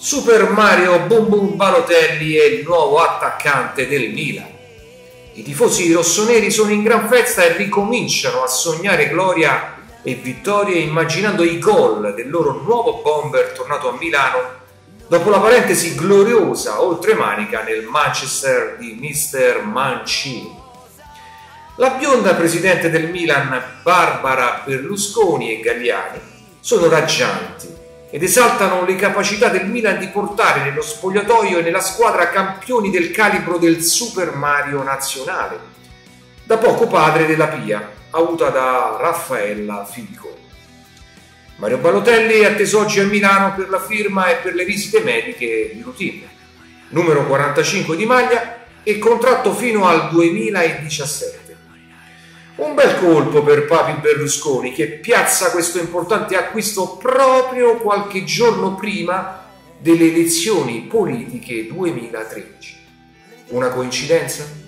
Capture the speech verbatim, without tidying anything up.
Super Mario Boom Boom Balotelli è il nuovo attaccante del Milan. I tifosi rossoneri sono in gran festa e ricominciano a sognare gloria e vittorie immaginando i gol del loro nuovo bomber tornato a Milano dopo la parentesi gloriosa oltremanica nel Manchester di mister Mancini. La bionda presidente del Milan, Barbara Berlusconi e Galliani, sono raggianti ed esaltano le capacità del Milan di portare nello spogliatoio e nella squadra campioni del calibro del Super Mario nazionale, da poco padre della Pia, avuta da Raffaella Fico. Mario Balotelli è atteso oggi a Milano per la firma e per le visite mediche di routine, numero quarantacinque di maglia e contratto fino al duemiladiciassette. Un bel colpo per Papi Berlusconi, che piazza questo importante acquisto proprio qualche giorno prima delle elezioni politiche duemilatredici. Una coincidenza?